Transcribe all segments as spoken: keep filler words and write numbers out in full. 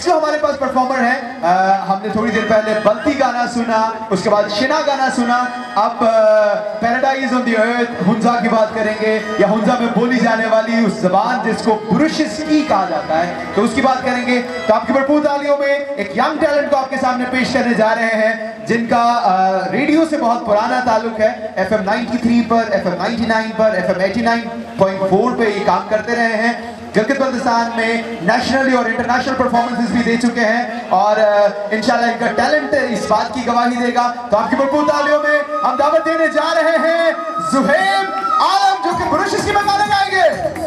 Next जो हमारे पास performer है, हमने थोड़ी देर पहले बल्ती गाना सुना, उसके बाद शिना गाना सुना, अब paradise on the earth Hunza की बात करेंगे, या हुंजा में बोली जाने वाली उस जबान जिसको बुरुशिस्की कहा जाता है, तो उसकी बात करेंगे। तो आपकी भरपूर तालियों में एक यंग टैलेंट को आपके सामने पेश करने जा रहे हैं, जिनका रेडियो से बहुत पुराना ताल्लुक है। एफ एम नाइन्टी थ्री पर, एफ एम नाइन्टी नाइन पर, F M eighty nine point four पे ये काम करते रहे हैं। गिलगित बल्तिस्तान में नेशनली और इंटरनेशनल परफॉर्मेंसेस भी दे चुके हैं, और इंशाल्लाह इनका टैलेंट इस बात की गवाही देगा। तो आपकी भरपूर तालियों में हम दावत देने जा रहे हैं ज़ुहैब आलम, जो कि बुरुशिस्की में गाना गाएंगे।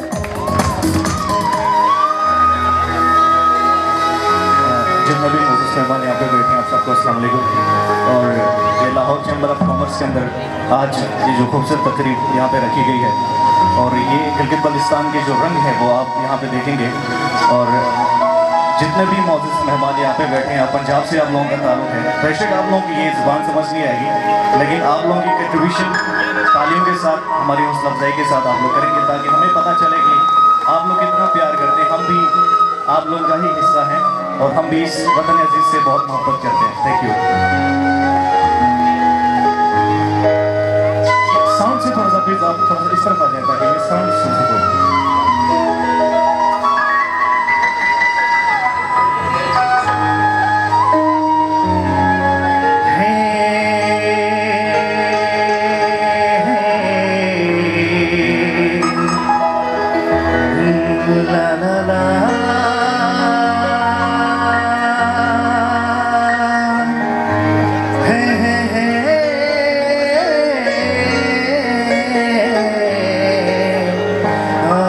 जितने भी मोज़िज़ मेहमान यहाँ पे बैठे हैं, आप सबको अस्सलाम वालेकुम। और ये लाहौर चैम्बर ऑफ कॉमर्स के अंदर आज ये जो खूबसूरत तकरीब यहाँ पे रखी गई है, और ये गिलगित बल्तिस्तान के जो रंग है वो आप यहाँ पे देखेंगे। और जितने भी मोज़िज़ मेहमान यहाँ पे बैठे हैं, पंजाब से आप लोगों का ताल्लुक है, बेशक आप लोगों की ये ज़ुबान समझ नहीं आएगी, लेकिन आप लोगों की कंट्रीब्यूशन तालीम के साथ, हमारी हौसला अफजाई के साथ आप लोग करेंगे, ताकि हमें पता चले कि आप लोग कितना प्यार करते हैं। हम भी आप लोगों का ही हिस्सा हैं, और हम भी इस वतन अजीज़ से बहुत मोहब्बत करते हैं। Thank you. साउंड से थोड़ा सा प्लीज आप थोड़ा सा इस तरफ आ जाए, ताकि ये साउंड सुन सको। Oh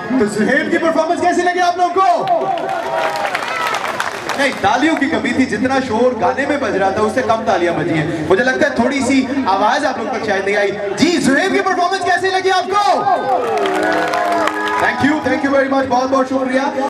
तो सुहेब की परफॉर्मेंस कैसी लगी आप लोगों को? नहीं, तालियों की कमी थी, जितना शोर गाने में बज रहा था उससे कम तालियां बजी हैं। मुझे लगता है थोड़ी सी आवाज आप लोग तक शायद नहीं आई। जी, सुहेब की परफॉर्मेंस कैसी लगी आपको? Thank you, thank you very much, बहुत बहुत शुक्रिया।